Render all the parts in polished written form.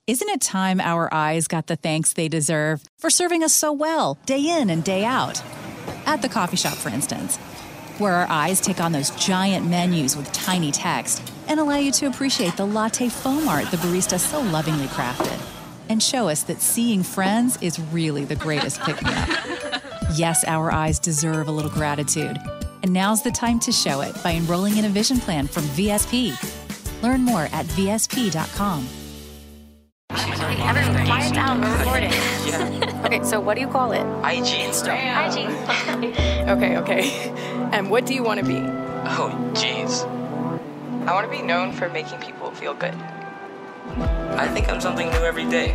Isn't it time our eyes got the thanks they deserve for serving us so well, day in and day out? At the coffee shop, for instance, where our eyes take on those giant menus with tiny text and allow you to appreciate the latte foam art the barista so lovingly crafted, and show us that seeing friends is really the greatest pick-me-up. Yes, our eyes deserve a little gratitude, and now's the time to show it by enrolling in a vision plan from VSP. Learn more at VSP.com. Everyone, quiet down. We're recording. Yeah. Okay, so what do you call it? IG stuff. IG. Okay. And what do you want to be? Oh, jeez. I want to be known for making people feel good. I think I'm something new every day.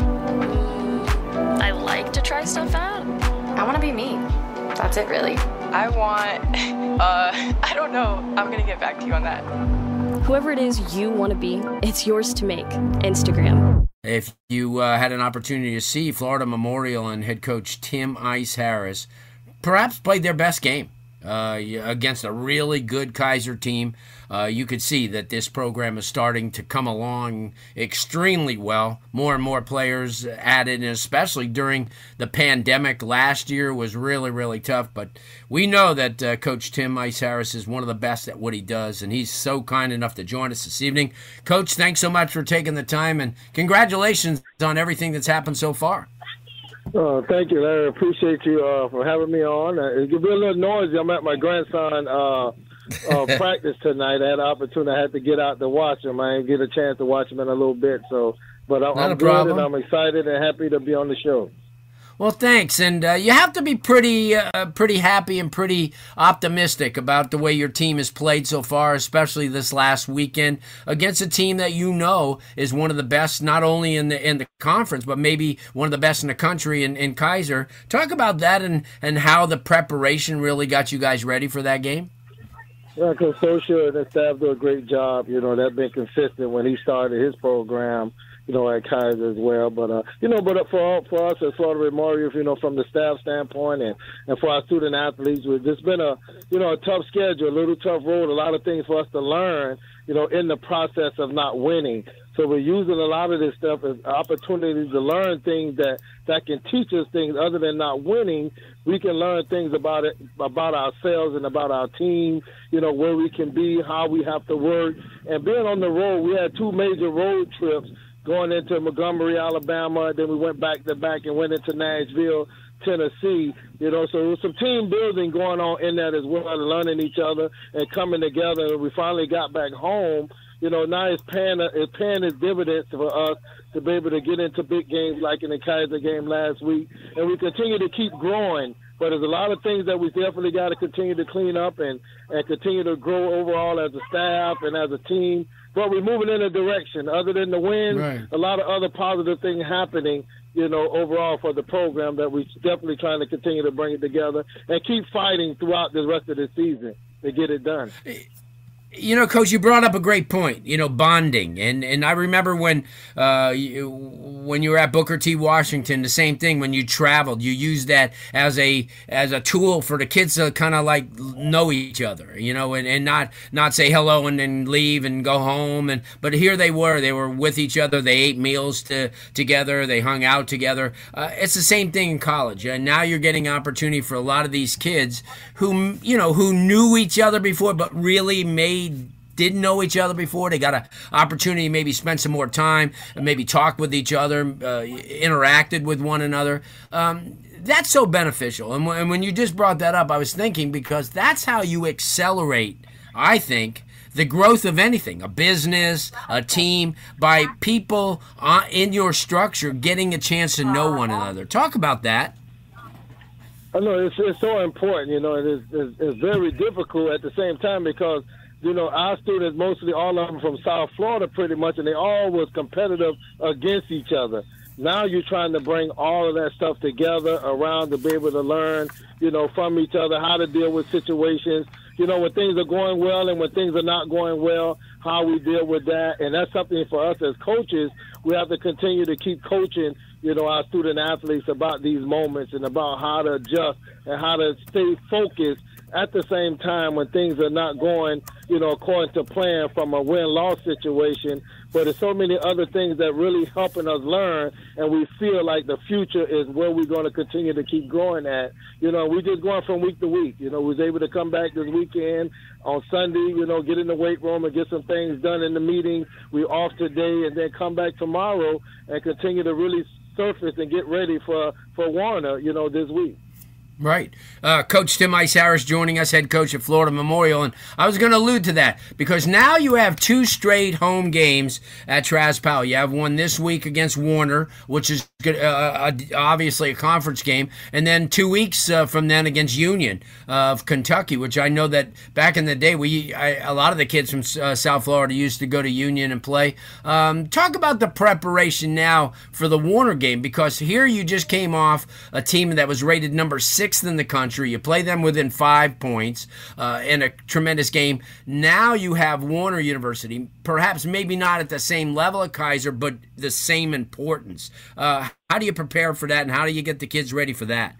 I like to try stuff out. I want to be me. That's it, really. I want, I don't know. I'm going to get back to you on that. Whoever it is you want to be, it's yours to make. Instagram. If you had an opportunity to see Florida Memorial and head coach Tim Ice Harris perhaps played their best game against a really good Keiser team, you could see that this program is starting to come along extremely well. More and more players added, and especially during the pandemic last year was really, really tough. But we know that Coach Tim Ice Harris is one of the best at what he does, and he's so kind enough to join us this evening. Coach, thanks so much for taking the time, and congratulations on everything that's happened so far. Thank you, Larry. Appreciate you for having me on. It could be a little noisy. I'm at my grandson practice tonight. I had an opportunity. I had to get out to watch him. I didn't get a chance to watch him in a little bit. But I'm good, and I'm excited and happy to be on the show. Well, thanks, and you have to be pretty happy and pretty optimistic about the way your team has played so far, especially this last weekend against a team that you know is one of the best, not only in the conference, but maybe one of the best in the country in Keiser. Talk about that and how the preparation really got you guys ready for that game. Yeah, Coach Socia and the staff do a great job. You know, they've been consistent when he started his program, you know, at Keiser as well. But, for us at Florida Memorial, you know, from the staff standpoint and for our student athletes, it's just been a tough schedule, a little tough road, a lot of things for us to learn, you know, in the process of not winning. So we're using a lot of this stuff as opportunities to learn things that can teach us things other than not winning. We can learn things about ourselves and about our team, you know, where we can be, how we have to work. And being on the road, we had 2 major road trips going into Montgomery, Alabama. Then we went back to back and went into Nashville, Tennessee. You know, so there was some team building going on in that as well, and learning each other and coming together. And we finally got back home. You know, now it's paying its dividends for us to be able to get into big games like in the Keiser game last week. And we continue to keep growing. But there's a lot of things that we definitely got to continue to clean up and continue to grow overall as a staff and as a team. But we're moving in a direction. Other than the win, right, a lot of other positive things happening, you know, overall for the program that we're definitely trying to continue to bring it together and keep fighting throughout the rest of the season to get it done. You know, Coach, you brought up a great point, you know, bonding. And I remember when you were at Booker T. Washington, the same thing. When you traveled, you used that as a tool for the kids to kind of like know each other, you know, and not say hello and then leave and go home. But here they were with each other. They ate meals together. They hung out together. It's the same thing in college. And now you're getting an opportunity for a lot of these kids who knew each other before, but really didn't know each other before. They got an opportunity to maybe spend some more time and maybe talk with each other, interacted with one another. That's so beneficial. And when you just brought that up, I was thinking, because that's how you accelerate, I think, the growth of anything, a business, a team, by people in your structure getting a chance to know one another. Talk about that. I know it's so important, you know. It's very difficult at the same time because, you know, our students, mostly all of them from South Florida pretty much, and they all was competitive against each other. Now you're trying to bring all of that stuff together around to be able to learn, you know, from each other, how to deal with situations, you know, when things are going well and when things are not going well, how we deal with that. And that's something for us as coaches. We have to continue to keep coaching, you know, our student athletes about these moments and about how to adjust and how to stay focused at the same time, when things are not going, according to plan from a win-loss situation, but there's so many other things that really helping us learn, and we feel like the future is where we're going to continue to keep growing at. We're just going from week to week. We was able to come back this weekend on Sunday, get in the weight room and get some things done in the meeting. We're off today, and then come back tomorrow and continue to really surface and get ready for Warner, this week. Right. Coach Tim Ice Harris joining us, head coach at Florida Memorial. And I was going to allude to that because now you have 2 straight home games at Traz Powell. You have one this week against Warner, which is obviously a conference game, and then 2 weeks from then against Union of Kentucky, which I know that back in the day, a lot of the kids from South Florida used to go to Union and play. Talk about the preparation now for the Warner game, because here you just came off a team that was rated number 6 in the country. You play them within 5 points in a tremendous game. Now you have Warner University, perhaps maybe not at the same level of Keiser, but the same importance. How do you prepare for that, and how do you get the kids ready for that?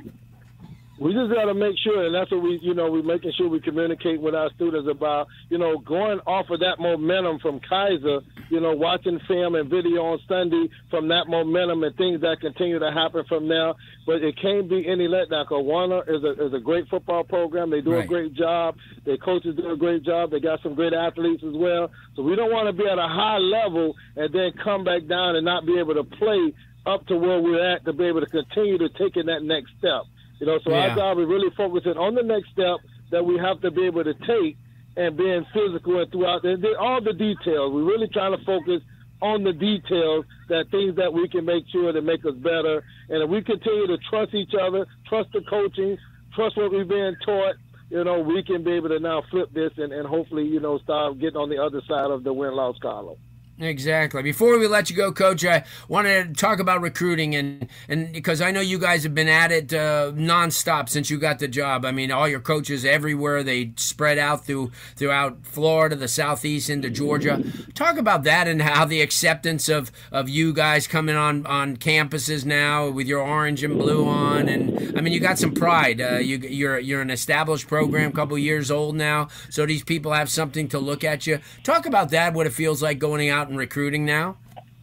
We just got to make sure, and that's what we're making sure we communicate with our students about, going off of that momentum from Keiser, watching film and video on Sunday from that momentum and things that continue to happen from there. But it can't be any letdown, because Warner is a great football program. They do a great job. Their coaches do a great job. They got some great athletes as well. So we don't want to be at a high level and then come back down and not be able to play up to where we're at to be able to continue to take in that next step. Our job is really focusing on the next step that we have to be able to take, and being physical and throughout all the details. We're really trying to focus on the details, that things that we can make sure to make us better. And if we continue to trust each other, trust the coaching, trust what we're being taught, we can be able to now flip this and hopefully, start getting on the other side of the win-loss column. Exactly. Before we let you go, Coach, I wanted to talk about recruiting, and because I know you guys have been at it nonstop since you got the job. I mean, all your coaches everywhere, they spread out throughout Florida, the Southeast, into Georgia. Talk about that and how the acceptance of you guys coming on campuses now with your orange and blue on, and I mean, you got some pride. You're an established program, a couple years old now, so these people have something to look at you. Talk about that, what it feels like going out and recruiting now.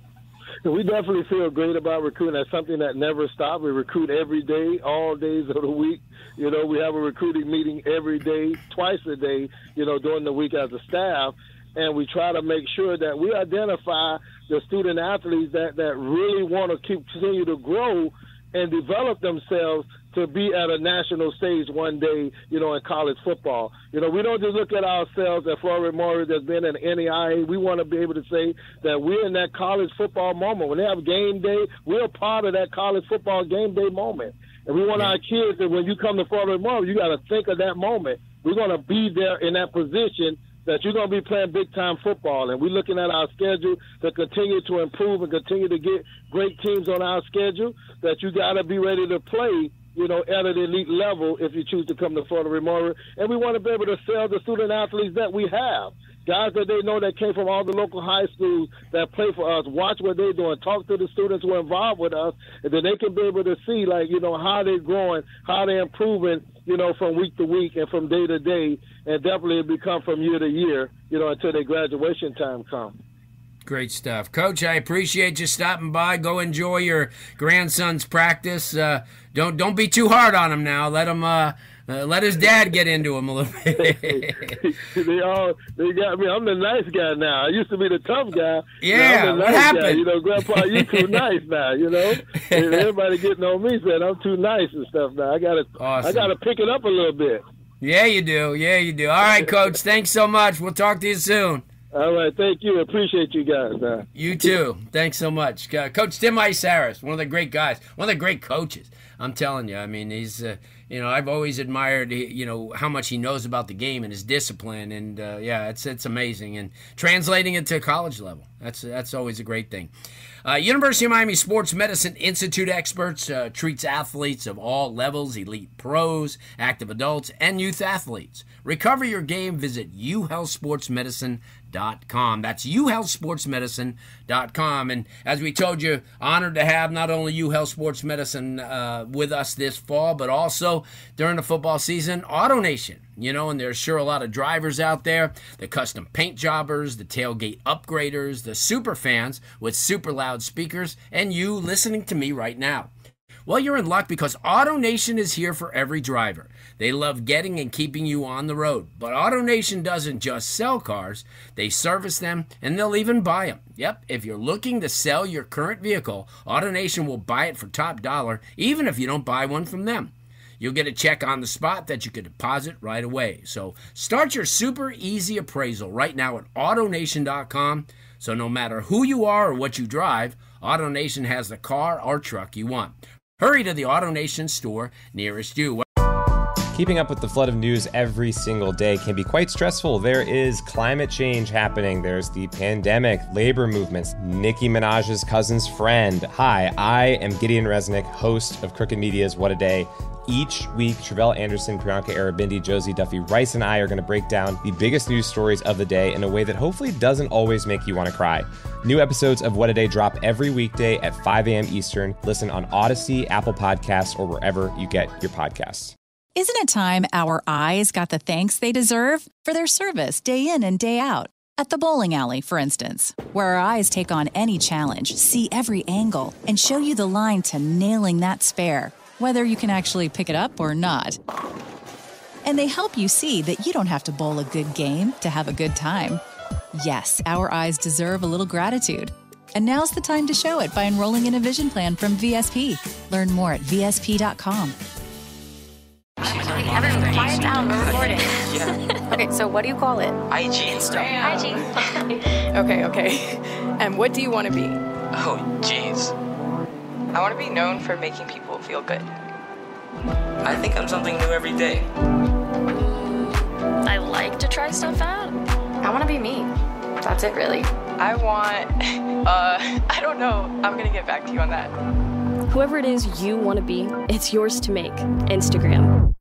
We definitely feel great about recruiting. That's something that never stops. We recruit every day, all days of the week. We have a recruiting meeting every day, twice a day, during the week as a staff. And we try to make sure that we identify the student athletes that really want to continue to grow and develop themselves to be at a national stage one day, in college football. We don't just look at ourselves at Florida Memorial that's been in NAIA. We want to be able to say that we're in that college football moment. When they have game day, we're part of that college football game day moment. And we want our kids that when you come to Florida Memorial, you got to think of that moment. We're going to be there in that position that you're going to be playing big-time football. And we're looking at our schedule to continue to improve and continue to get great teams on our schedule, that you got to be ready to play, at an elite level if you choose to come to Florida Memorial. And we want to be able to sell the student athletes that we have. Guys that they know that came from all the local high schools that play for us, watch what they're doing, talk to the students who are involved with us, and then they can be able to see, how they're growing, how they're improving, from week to week and from day to day, and definitely become from year to year, until their graduation time comes. Great stuff. Coach, I appreciate you stopping by. Go enjoy your grandson's practice. Don't be too hard on him now. Let him let his dad get into him a little bit. they got me. I'm the nice guy now. I used to be the tough guy. Yeah, I'm the what nice happened? Guy. Grandpa, you too nice now. And everybody getting on me saying I'm too nice and stuff now. I gotta pick it up a little bit. Yeah, you do. All right, Coach. Thanks so much. We'll talk to you soon. All right, thank you. Appreciate you guys. Man. You too. Thanks so much. Coach Tim Ice Harris, one of the great guys, one of the great coaches. I'm telling you, I mean, he's, I've always admired, how much he knows about the game and his discipline. And, it's amazing. And translating it to college level, that's always a great thing. University of Miami Sports Medicine Institute experts treats athletes of all levels, elite pros, active adults, and youth athletes. Recover your game. Visit uhealthsportsmedicine.com. That's uhealthsportsmedicine.com. And as we told you, honored to have not only UHealth Sports Medicine with us this fall, but also during the football season, AutoNation. You know, and there's sure a lot of drivers out there, the custom paint jobbers, the tailgate upgraders, the super fans with super loud speakers, and you listening to me right now. Well, you're in luck because AutoNation is here for every driver. They love getting and keeping you on the road. But AutoNation doesn't just sell cars, they service them, and they'll even buy them. Yep, if you're looking to sell your current vehicle, AutoNation will buy it for top dollar, even if you don't buy one from them. You'll get a check on the spot that you can deposit right away. So start your super easy appraisal right now at AutoNation.com. So no matter who you are or what you drive, AutoNation has the car or truck you want. Hurry to the AutoNation store nearest you. Keeping up with the flood of news every single day can be quite stressful. There is climate change happening. There's the pandemic, labor movements, Nicki Minaj's cousin's friend. Hi, I am Gideon Resnick, host of Crooked Media's What a Day. Each week, Travell Anderson, Priyanka Arabindi, Josie Duffy Rice, and I are going to break down the biggest news stories of the day in a way that hopefully doesn't always make you want to cry. New episodes of What a Day drop every weekday at 5 a.m. Eastern. Listen on Odyssey, Apple Podcasts, or wherever you get your podcasts. Isn't it time our eyes got the thanks they deserve for their service day in and day out? At the bowling alley, for instance, where our eyes take on any challenge, see every angle, and show you the line to nailing that spare, whether you can actually pick it up or not. And they help you see that you don't have to bowl a good game to have a good time. Yes, our eyes deserve a little gratitude. And now's the time to show it by enrolling in a vision plan from VSP. Learn more at VSP.com. Everyone, quiet down. We're recording. Yeah. Okay, so what do you call it? IG stuff. IG. Okay. And what do you want to be? Oh, jeez. I want to be known for making people feel good. I think I'm something new every day. I like to try stuff out. I want to be me. That's it, really. I want, I don't know. I'm going to get back to you on that. Whoever it is you want to be, it's yours to make. Instagram.